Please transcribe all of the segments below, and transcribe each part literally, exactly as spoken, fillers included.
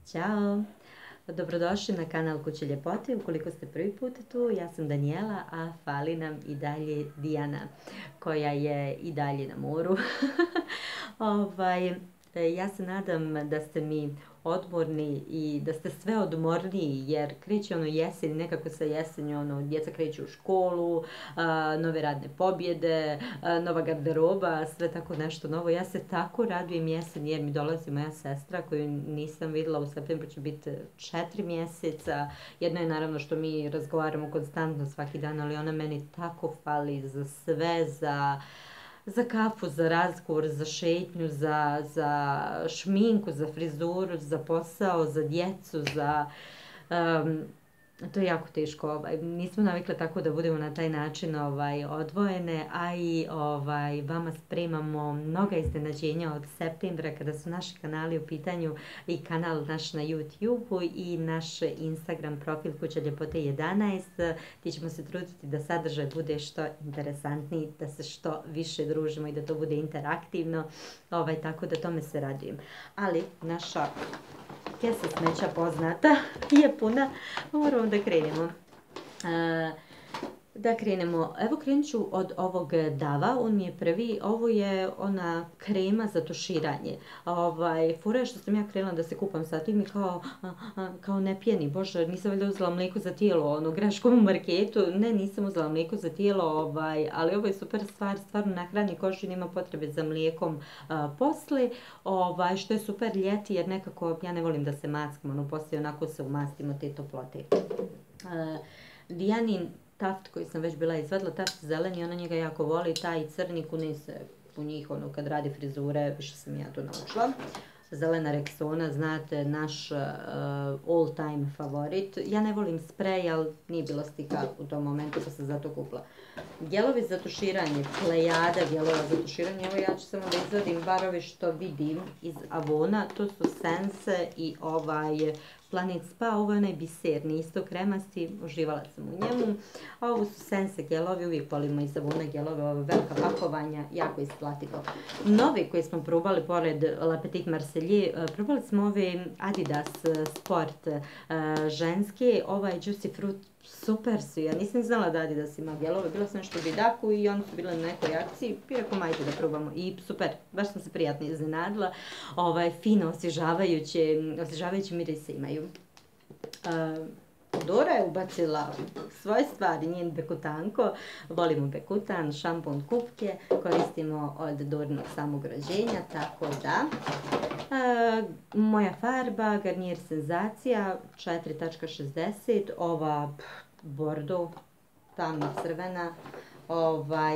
Ćao! Dobrodošli na kanal Kuće ljepote. Ukoliko ste prvi put tu, ja sam Danijela, a fali nam i dalje Dijana, koja je i dalje na moru. ovaj, ja se nadam da ste mi odmorni i da ste sve odmorniji, jer kreće ono jesen, nekako sa jesenju, ono, djeca kreću u školu, a, nove radne pobjede, a, nova garderoba, sve tako nešto novo. Ja se tako radujem jesen jer mi dolazi moja sestra koju nisam vidjela, u septembru će biti četiri mjeseca. Jedno je naravno što mi razgovaramo konstantno svaki dan, ali ona meni tako fali za sve, za... za kafu, za razgovor, za šetnju, za, za šminku, za frizuru, za posao, za djecu, za... Um, to je jako teško. Ovaj, nismo navikle tako da budemo na taj način ovaj, odvojene, a i ovaj, vama spremamo mnoga iznenađenja od septembra kada su naši kanali u pitanju, i kanal naš na YouTube i naš Instagram profil Kuća ljepote jedanaest. Ti ćemo se truditi da sadržaj bude što interesantniji, da se što više družimo i da to bude interaktivno, ovaj, tako da tome se radujem. Ali naša kesa smeća poznata je puna, moramo da krenemo. E, da krenemo, evo krenut ću od ovog Dava, on mi je prvi, ovo je ona krema za tuširanje. Ovaj, fura je što sam ja krenula da se kupam sa tim i kao, a, a, kao ne pjeni, bože, nisam valjda uzela mlijeko za tijelo, ono, greškom u marketu, ne, nisam uzela mlijeko za tijelo, ovaj, ali ovo je super stvar, stvarno nahrani kožu i nema potrebe za mlijekom a, posle, ovaj, što je super ljeti, jer nekako ja ne volim da se maskam, ono, poslije onako se umastimo te toplote. E, Dijanin taft koji sam već bila izvadila, taft zeleni, ona njega jako voli, taj crni kune se u njih, ono, kad radi frizure, više sam ja to naučila. Zelena Rexona, znate, naš uh, all time favorit. Ja ne volim sprej, ali nije bilo stika u tom momentu, pa sam zato kupila. Gelovi za tuširanje, plejada gelova za tuširanje, evo ja ću samo da izvadim barovi što vidim iz Avona, to su Sense i ovaj Planet Spa, ovo je onaj biserni, isto kremasti, uživala sam u njemu. A ovo su Sense gelovi, uvijek volimo iz Avona gelove, ovo velika pakovanja, jako isplativo. Novi koji smo probali pored Le Petit Marseillais, probali smo ove Adidas Sport ženske, ovaj Juicy Fruit, super su, ja nisam znala da Adidas ima gelove, bila sam nešto u Vidaku i oni su bili na nekoj akciji, i rekao majte da probamo i super, baš sam se prijatno iznenadila, ovaj, fino osvježavajuće, osvježavajuće mirise imaju. Uh, Dora je ubacila svoje stvari, njen bekutanko, volimo bekutan, šampon, kupke, koristimo od Dorinog samog rođenja, tako da. E, moja farba, Garnier Senzacija, četiri šezdeset, ova bordo, tamno crvena, ovaj,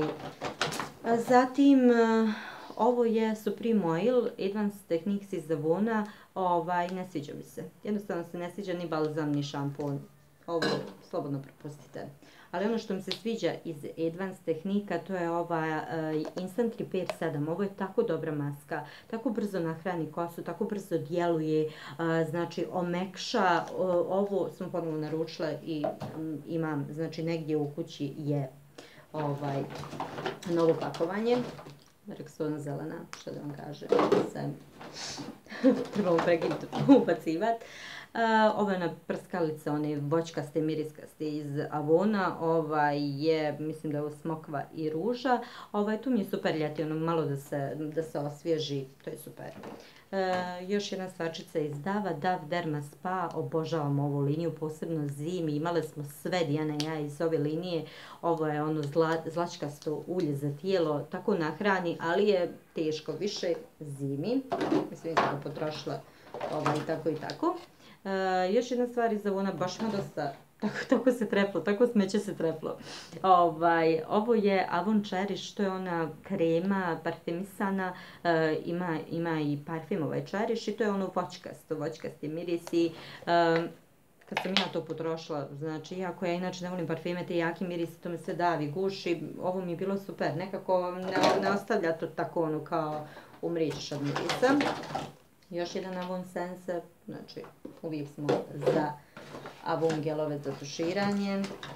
zatim ovo je Supreme Oil, Advanced Techniques iz Avona, ovaj, ne sviđa mi se. Jednostavno se ne sviđa ni balzam, ni šampon. Ovo slobodno propustite. Ali ono što mi se sviđa iz Advanced Tehnika, to je ova uh, Instant Repair sedam. Ovo je tako dobra maska, tako brzo nahrani kosu, tako brzo djeluje, uh, znači omekša. Uh, ovo sam ponovno naručila i um, imam, znači negdje u kući je ovaj novo pakovanje. Rexona zelena, što da vam kažem, se trebamo prekinuti ubacivati. Uh, ovo je ona prskalica, one voćkaste, miriskaste iz Avona, ovaj je, mislim da je ovo smokva i ruža. Ovaj, tu mi je super ljeti, ono malo da se, da se osvježi, to je super. Uh, još jedna stvarčica iz Dava, Dav Derma Spa, obožavam ovu liniju, posebno zimi, imale smo sve Dijana i ja iz ove linije. Ovo je ono zla, zlačkasto ulje za tijelo, tako nahrani, ali je teško više zimi. Mislim da sam potrošila ovaj, tako i tako. Uh, još jedna stvar iz Avona, baš ima dosta, tako, tako se treplo, tako smeće se treplo. Ovaj, ovo je Avon Cherish, to je ona krema parfemisana, uh, ima, ima i parfum ovaj Cherish i to je ono voćkasto, voćkasti mirisi. Uh, kad sam ja to potrošila, znači iako ja inače ne volim parfeme, te jaki mirisi, to me sve davi, guši, ovo mi je bilo super, nekako ne, ne ostavlja to tako ono kao umričeš od mirisa. Još jedan Avon Sense, znači uvijek smo za Avon gelove za tuširanje.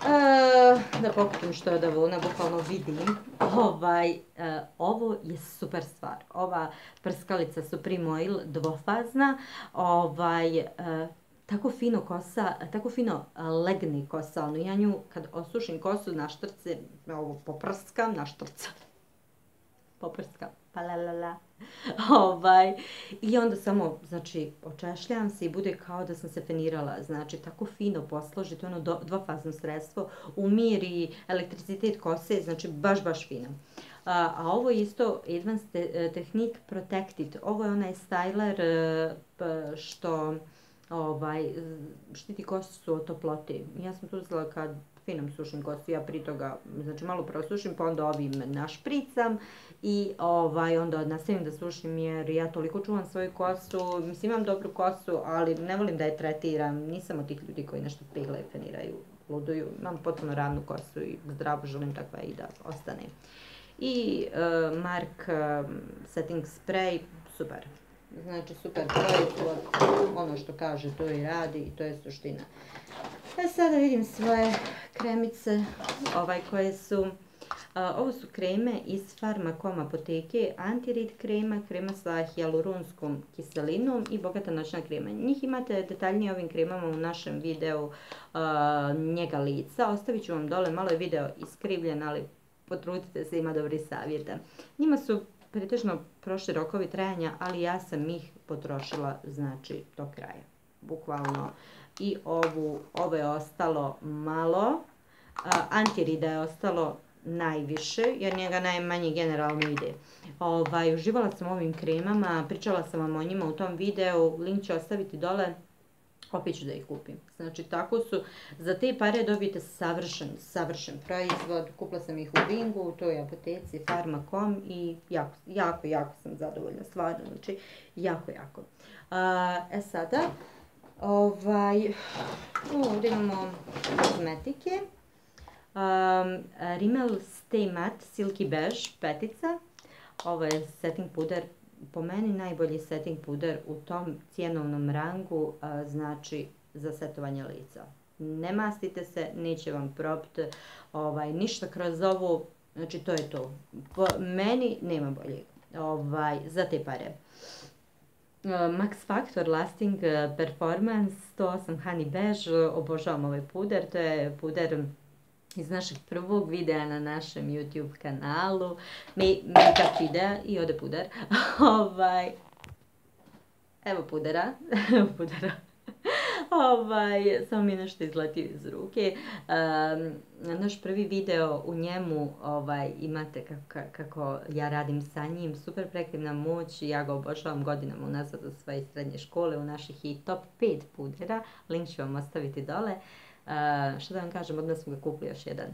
Da pokupim što je od avuna, bukvalno vidim. Ovaj, ovo je super stvar. Ova prskalica Supreme Oil dvofazna. Ovaj, tako fino kosa, tako fino legne kosa. Ono, ja nju kad osušim kosu na štrce, ovo poprskam, na štrca. Poprskam, pa la la la. Ovaj, i onda samo, znači, očešljam se i bude kao da sam se fenirala, znači, tako fino posloži, to je ono do, dvofazno sredstvo, umiri elektricitet kose, znači, baš, baš fino. A, a ovo je isto Advanced te, Technique Protected, ovo je onaj styler što ovaj, štiti kosu od toplote. Ja sam to uzela kad finom sušim kosu, ja pri toga, znači malo prosušim, pa onda ovim našpricam i ovaj, onda nastavim da sušim jer ja toliko čuvam svoju kosu, mislim imam dobru kosu, ali ne volim da je tretiram, nisam od tih ljudi koji nešto pegle, feniraju, luduju, imam potpuno ravnu kosu i zdravo želim takva i da ostane. I uh, Mark uh, Setting Spray, super. Znači super proizvod, ono što kaže to i radi i to je suština. E sada vidim svoje kremice, ovaj koje su, uh, ovo su kreme iz Pharmacom apoteke, anti-rid krema, krema sa hijaluronskom kiselinom i bogata noćna krema. Njih imate detaljnije ovim kremama u našem videu uh, njega lica, ostavit ću vam dole, malo je video iskrivljen, ali potrudite se, ima dobri savjeta. Njima su pretežno prošli rokovi trajanja, ali ja sam ih potrošila, znači, do kraja. Bukvalno. I ovu, ovo je ostalo malo. Antirida je ostalo najviše, jer njega najmanje generalno ide. Ovaj, uživala sam ovim kremama, pričala sam vam o njima u tom videu, link ću ostaviti dole. Opet ću da ih kupim. Znači, tako su, za te pare dobijete savršen, savršen proizvod. Kupila sam ih u Bingu, u toj apoteci Pharmacom i jako, jako, jako sam zadovoljna, stvarno, znači, jako, jako. A, e sada, ovaj, ovdje imamo kozmetike. Um, Rimmel Stay Matte Silky Beige petica. Ovo je setting puder, po meni najbolji setting puder u tom cijenovnom rangu, a, znači za setovanje lica. Ne mastite se, neće vam propti ovaj, ništa kroz ovu, znači to je to. Po meni nema boljeg ovaj, za te pare. Uh, Max Factor Lasting Performance sto osam Honey Beige, obožavam ovaj puder, to je puder iz našeg prvog videa na našem YouTube kanalu, make-up videa i ode puder. ovaj, evo pudera, evo pudera. ovaj, samo mi nešto izletio iz ruke. Um, naš prvi video u njemu ovaj, imate kako, kako ja radim sa njim, super prektivna moć, ja ga obožavam godinama unazad od svoje srednje škole, u naših i top pet pudera, link ću vam ostaviti dole. Uh, što da vam kažem, odmah smo ga kupili još jedan.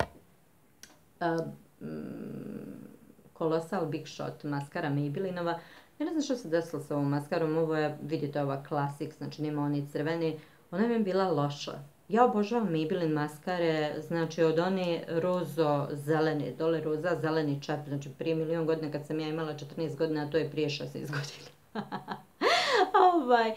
Uh, mm, Colossal Big Shot maskara Maybellinova. Ja ne znam što se desilo sa ovom maskarom, ovo je, vidite, ova klasik, znači nema oni crveni. Ona mi je bila loša. Ja obožavam Maybelline maskare, znači od one rozo-zelene, dole roza, zeleni čep, znači prije milion godina kad sam ja imala četrnaest godina, a to je prije šesnaest godina. ovaj,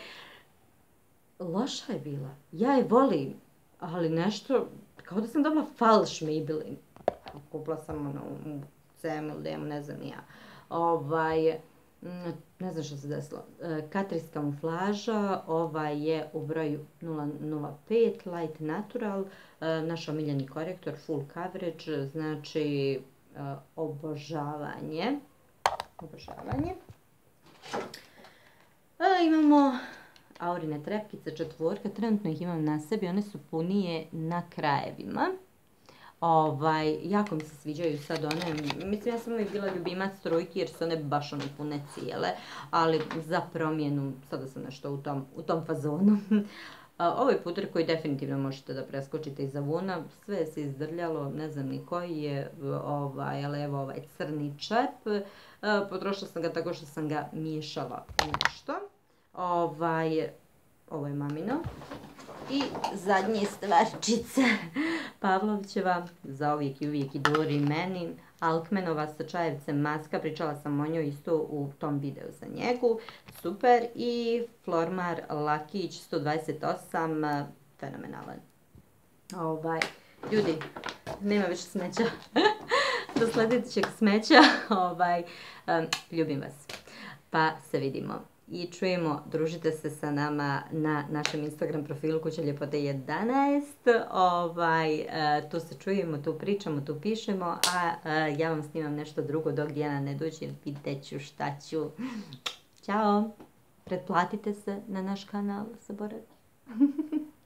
loša je bila. Ja je volim. Ali nešto, kao da sam dobila falš Maybelline. Kupila sam ono u C-mu, D-mu, ne znam ja. Ovaj, ne znam što se desilo. Catrice kamuflaža, ovaj je u broju nula nula pet, Light Natural, naš omiljeni korektor, full coverage, znači obožavanje. Obožavanje. A, imamo Aurine trepkice četvorka, trenutno ih imam na sebi, one su punije na krajevima. Ovaj, jako mi se sviđaju sad one, mislim ja sam uvijek bila ljubimac trojki jer su one baš one pune cijele, ali za promjenu, sada sam nešto u tom, u tom fazonu. Ovo je puder koji definitivno možete da preskočite iz avuna, sve se izdrljalo, ne znam ni koji je, ovaj, ali evo ovaj crni čep, potrošila sam ga tako što sam ga miješala u nešto. Ovaj, ovo je mamino. I zadnje stvarčice, Pavlovćeva, za uvijek i uvijek i Dori meni, Alkmenova sa čajevcem maska, pričala sam o njoj isto u tom videu za njegu, super, i Flormar Lakić sto dvadeset osam, fenomenalan. Ovaj, Ljudi, nema više smeća. Do sljedećeg smeća. Ovaj, um, ljubim vas. Pa se vidimo i čujemo, družite se sa nama na našem Instagram profilu Kuća ljepote jedanaest. Ovaj, uh, tu se čujemo, tu pričamo, tu pišemo, a uh, ja vam snimam nešto drugo dok Dijana ne dođe, vidjet ću šta ću. Ćao! Pretplatite se na naš kanal, zaboravim.